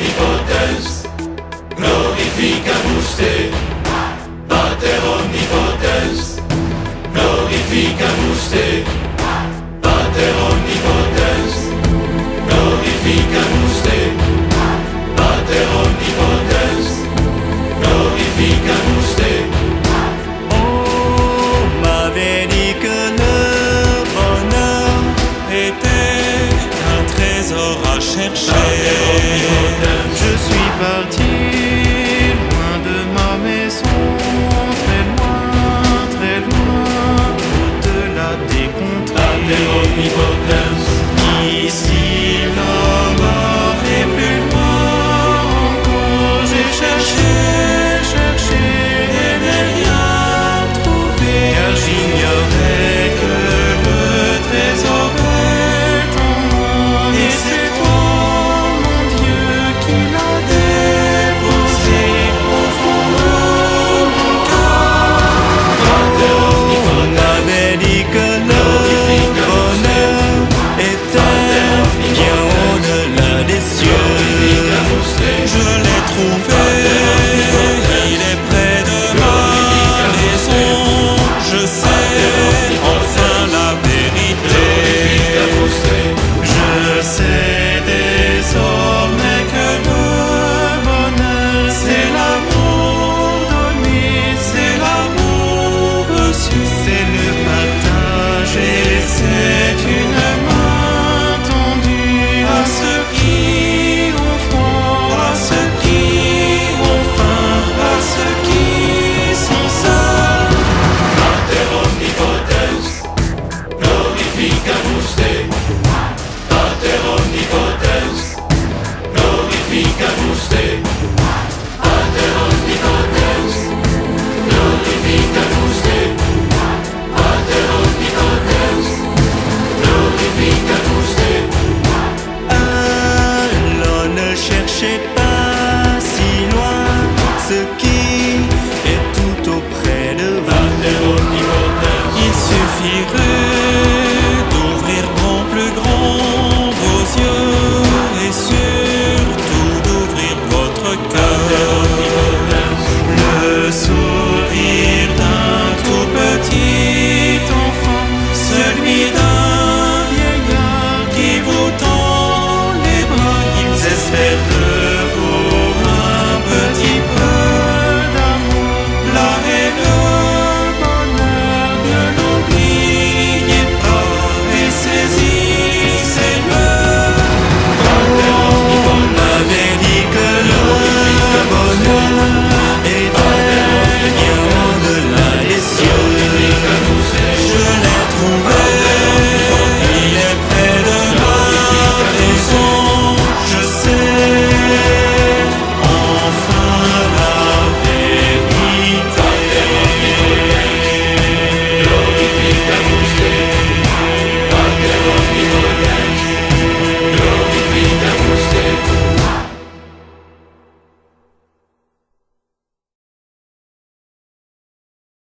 omnipotens, glorificamus te. Pater omnipotens, glorificamus te. Pater omnipotens, glorificamus te. Pater omnipotens, glorificamus te. On m'avait dit que le bonheur était un trésor à chercher. Je suis parti loin de ma maison, très loin, au-delà des contrées. Pater omnipotens, Ici, là-bas et plus loin encore, j'ai cherché et n'ai rien trouvé, car j'ignorais que le trésor est en moi, et c'est toi, mon Dieu, qui l'as déposé au fond de mon cœur. Pater On avait dit que le bonheur était bien